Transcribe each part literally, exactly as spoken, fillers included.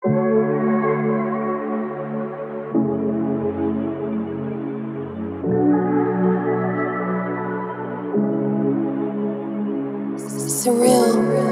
Tsurreal.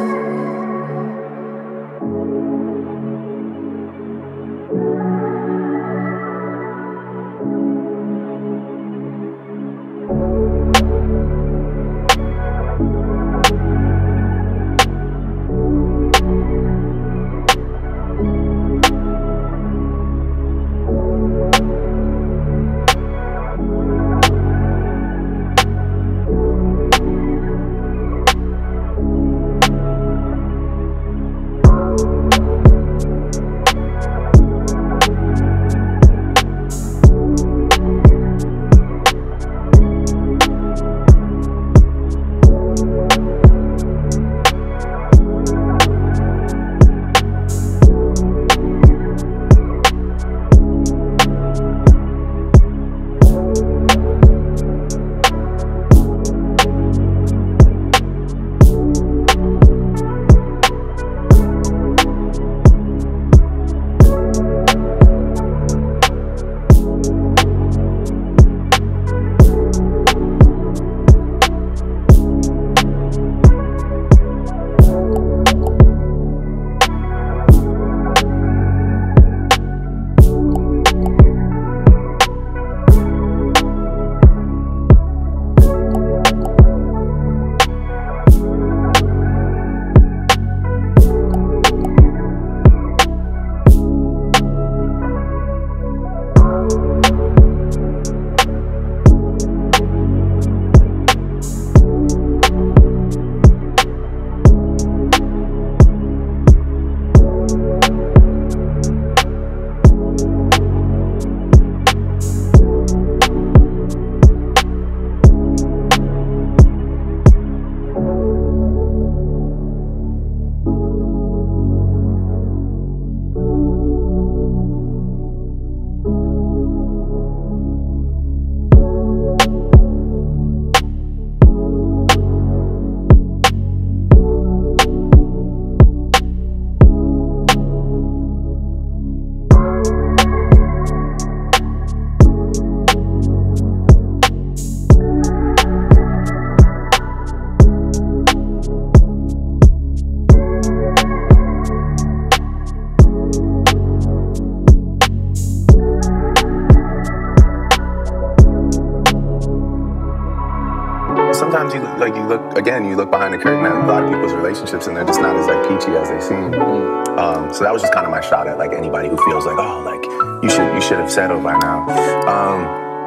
Sometimes you like you look again. You look behind the curtain at a lot of people's relationships, and they're just not as like peachy as they seem. Um, so that was just kind of my shot at like anybody who feels like, oh, like you should you should have settled by now. Um,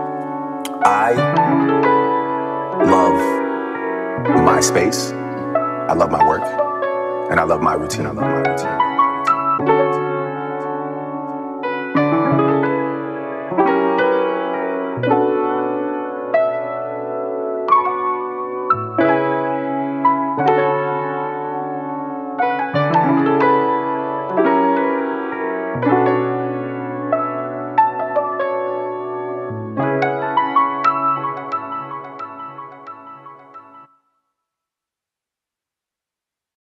I love my space. I love my work, and I love my routine. I love my routine.